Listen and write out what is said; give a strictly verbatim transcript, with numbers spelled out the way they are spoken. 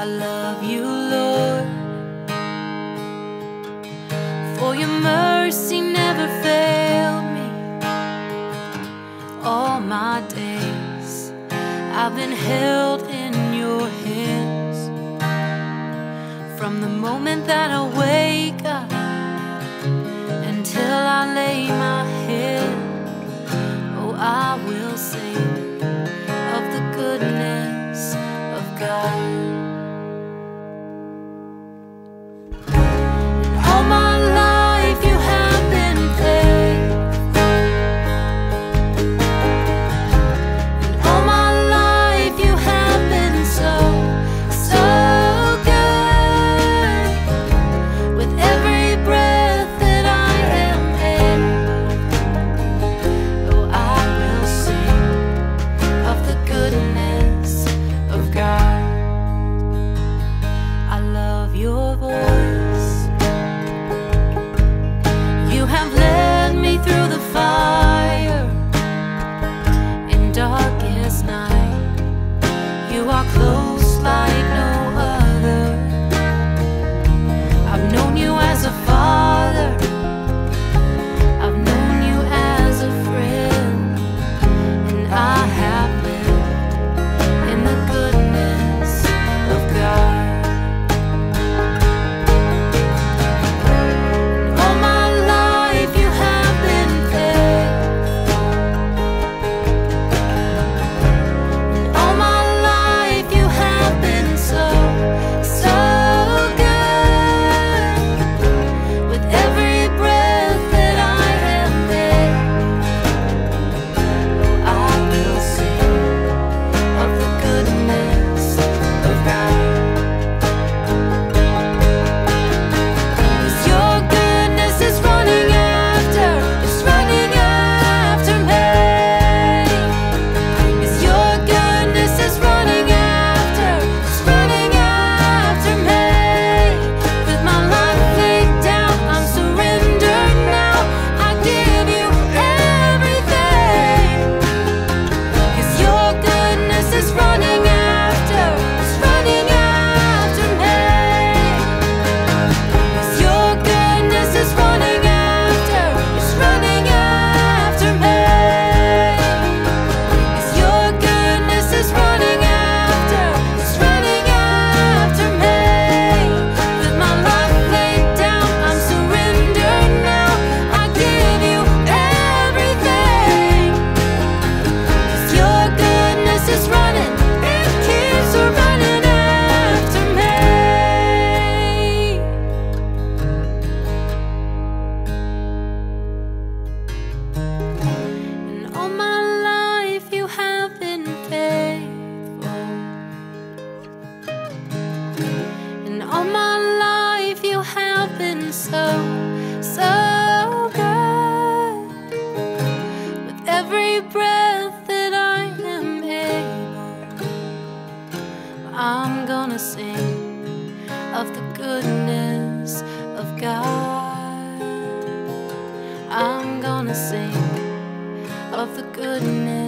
love you, Lord, for your mercy never failed me. All my days I've been held in your hands. From the moment that I wake up until I lay my head, oh, I will sing of the goodness of God. Your voice, you have led me through the fire in darkest night. You are close like no other. I've known you as a father, I've known you as a friend, and I have lived in the goodness of God. All my life you have been so, so good. With every breath that I am able, I'm gonna sing of the goodness of God. I'm gonna sing of the goodness